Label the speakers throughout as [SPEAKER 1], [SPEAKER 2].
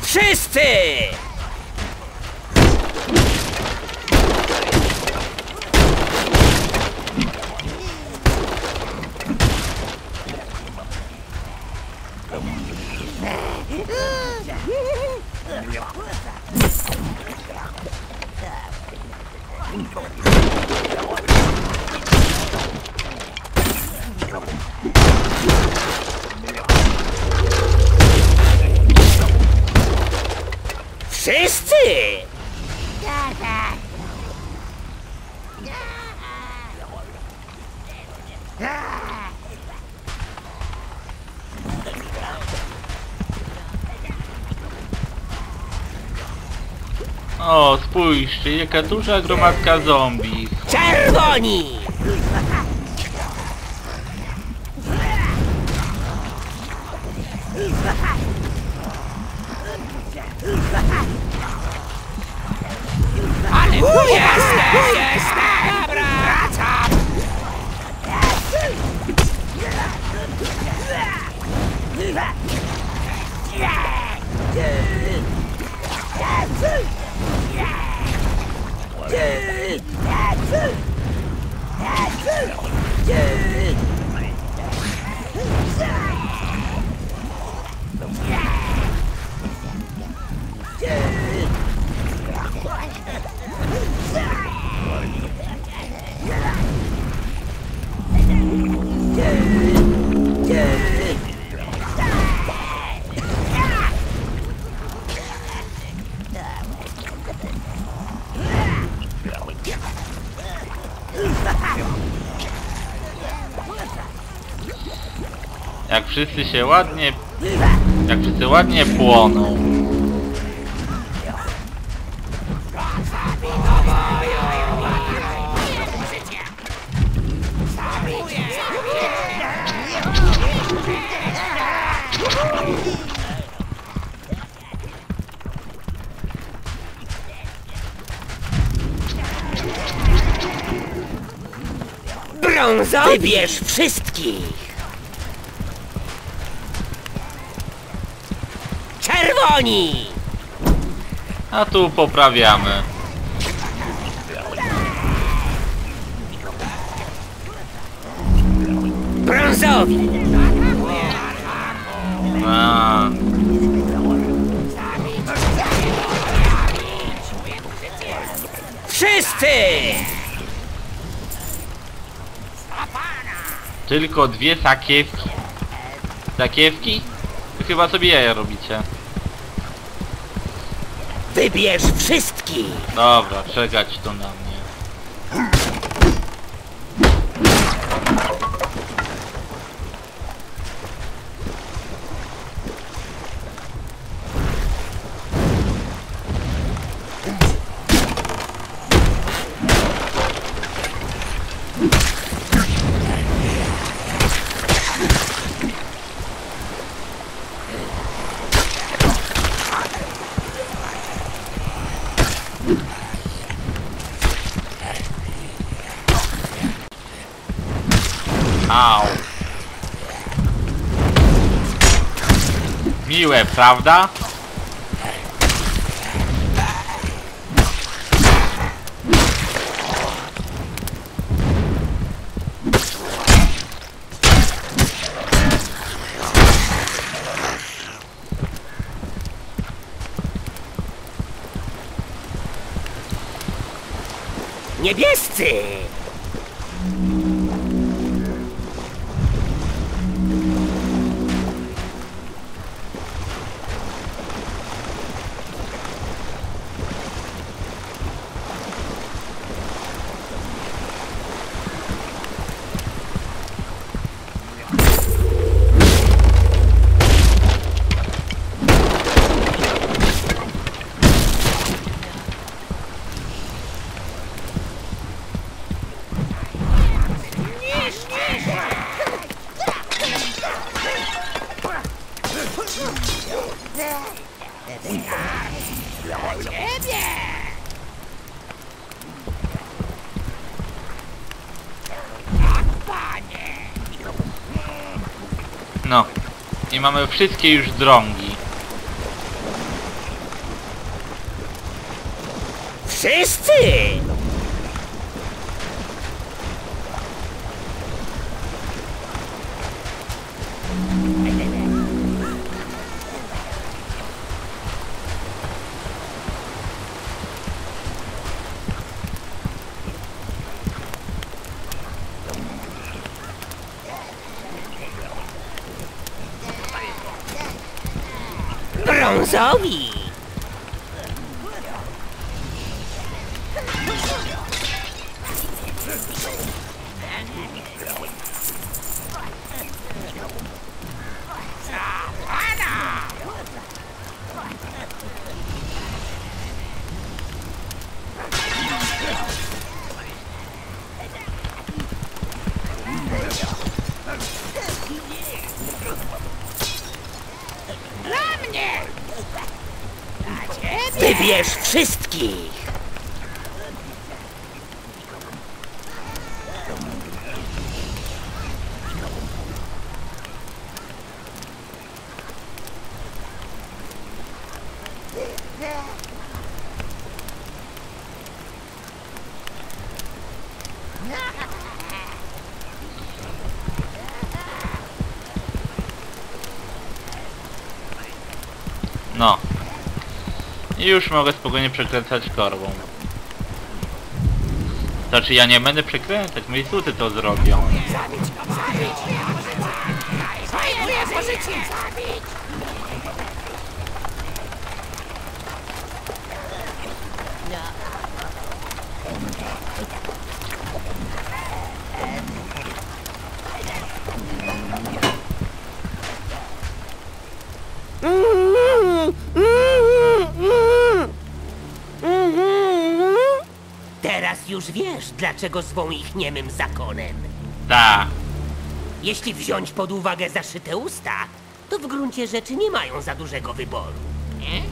[SPEAKER 1] Wszyscy! Wszyscy!
[SPEAKER 2] O, spójrzcie, jaka duża gromadka zombie.
[SPEAKER 1] Czerwoni! Ale jasne! Dobra! Wracam!
[SPEAKER 2] Jak wszyscy się ładnie... Jak wszyscy ładnie płoną.
[SPEAKER 1] Brązo! Wybierz wszystkich! Czerwoni!
[SPEAKER 2] A tu poprawiamy.
[SPEAKER 1] Brązowi!
[SPEAKER 2] A,
[SPEAKER 1] Wszyscy!
[SPEAKER 2] tylko dwie sakiewki. Sakiewki? Wy chyba sobie jaja robicie.
[SPEAKER 1] Wybierz wszystkich!
[SPEAKER 2] Dobra, czekać to na mnie. Au. Miłe, prawda?
[SPEAKER 1] Niebiescy!
[SPEAKER 2] No. I mamy wszystkie już drągi.
[SPEAKER 1] Wszyscy! Brązowi! Wybierz wszystkich!
[SPEAKER 2] No. I już mogę spokojnie przekręcać korbą. Znaczy ja nie będę przekręcać, moi suty to zrobią.
[SPEAKER 1] Teraz już wiesz, dlaczego zwą ich niemym zakonem.
[SPEAKER 2] Ta.
[SPEAKER 1] Jeśli wziąć pod uwagę zaszyte usta, to w gruncie rzeczy nie mają za dużego wyboru. Nie?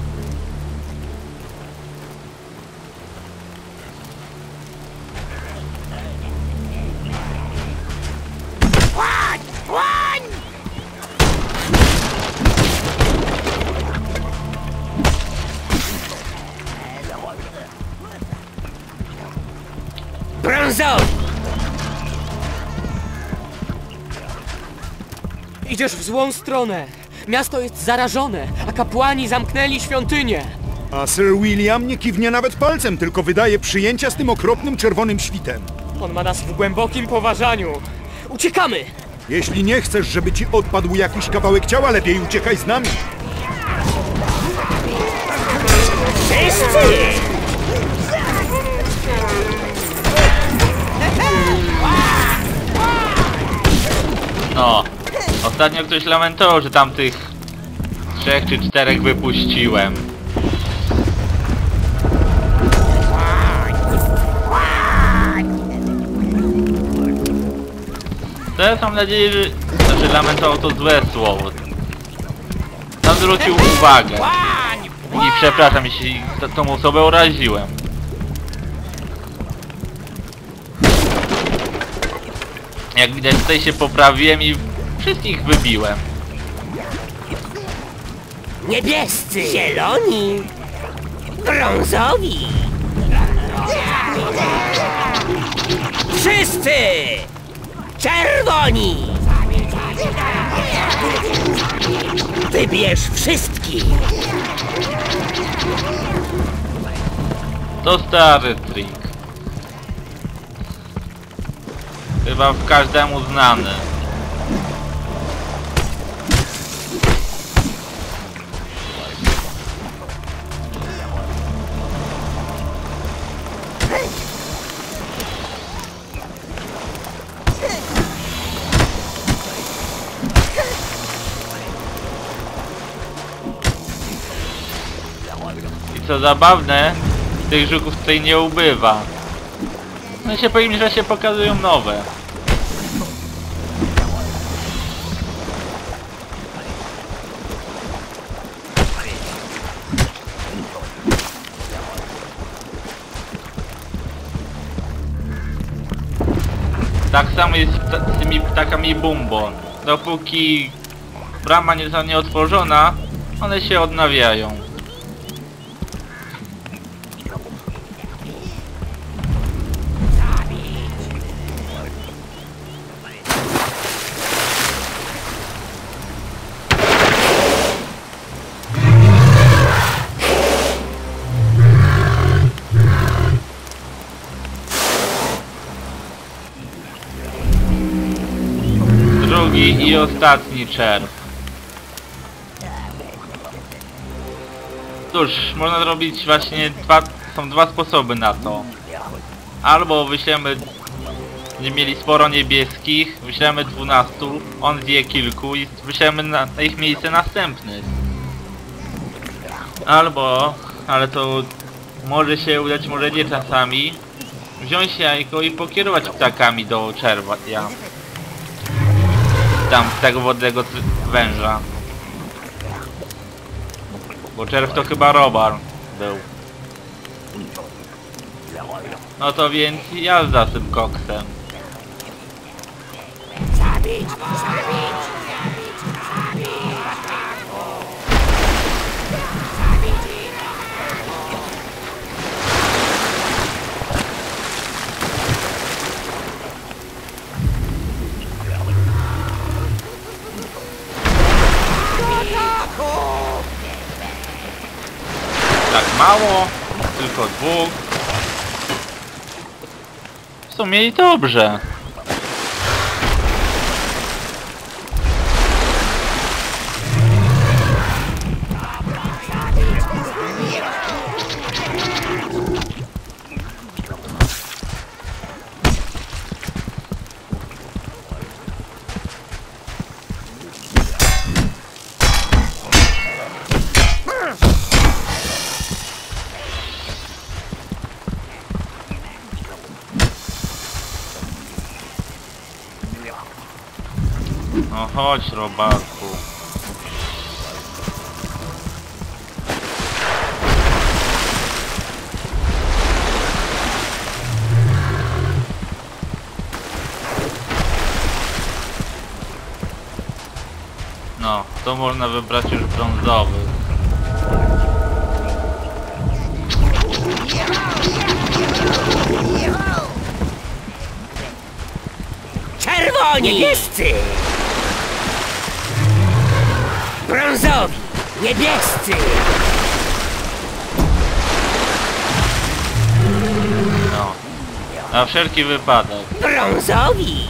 [SPEAKER 1] Łań! Łań! Brązowi!
[SPEAKER 3] Idziesz w złą stronę. Miasto jest zarażone, a kapłani zamknęli świątynię.
[SPEAKER 4] A Sir William nie kiwnie nawet palcem, tylko wydaje przyjęcia z tym okropnym czerwonym świtem.
[SPEAKER 3] On ma nas w głębokim poważaniu. Uciekamy!
[SPEAKER 4] Jeśli nie chcesz, żeby ci odpadł jakiś kawałek ciała, lepiej uciekaj z nami.
[SPEAKER 1] Wszyscy!
[SPEAKER 2] No. Ostatnio ktoś lamentował, że tamtych 3 czy 4 wypuściłem. Teraz mam nadzieję, że... Znaczy lamentował to złe słowo. Tam zwrócił uwagę. I przepraszam, jeśli tą osobę uraziłem. Jak widać, tutaj się poprawiłem i wszystkich wybiłem.
[SPEAKER 1] Niebiescy! Zieloni! Brązowi! Wszyscy! Czerwoni! Wybierz wszystkich!
[SPEAKER 2] To stary trik. Chyba każdemu znany. I co zabawne, tych żuków tutaj nie ubywa. No się powiem, że się pokazują nowe. Tak samo jest z tymi ptakami Bumbo. Dopóki brama nie zostanie otworzona, one się odnawiają. I ostatni czerw. Cóż, można zrobić właśnie są dwa sposoby na to. Albo wyślemy, nie mieli sporo niebieskich, wyślemy 12, on zje kilku i wyślemy na ich miejsce następnych. Albo, ale to może się udać, może nie czasami, wziąć jajko i pokierować ptakami do czerwa, tam tego wodnego węża. Bo czerw to chyba robar był. No to więc jazda z tym koksem. Tak mało, tylko 2. W sumie i dobrze. No chodź, robaku. No, to można wybrać już brązowy.
[SPEAKER 1] Czerwoni! Niebiescy! Brązowi! Niebiescy!
[SPEAKER 2] No. Na wszelki wypadek.
[SPEAKER 1] Brązowi!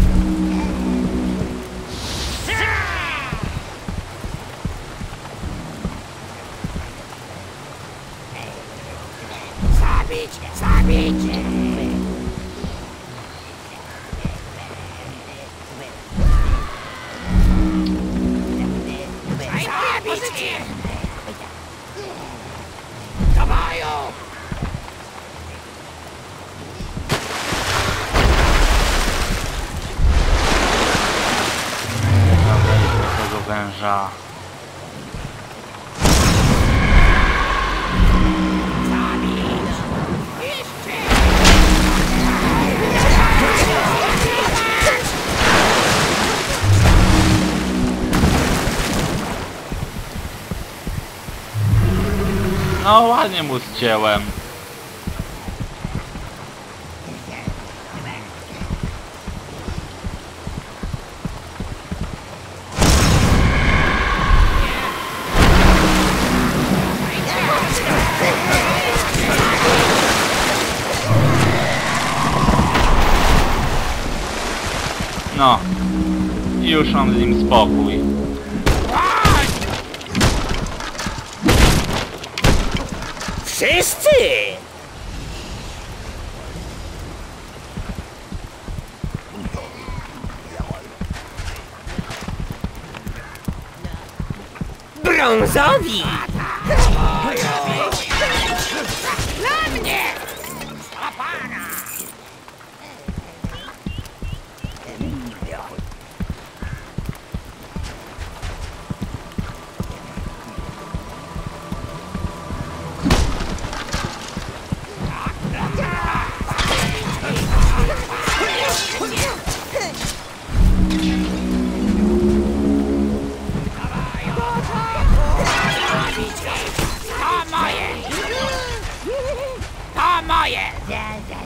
[SPEAKER 1] Zabić! Zabić! Dawają!
[SPEAKER 2] Tego węża. No ładnie mu zcięłem. No. Już mam z nim spokój.
[SPEAKER 1] Wszyscy! Brązowi! Na mnie! Złapana! To moje! To moje!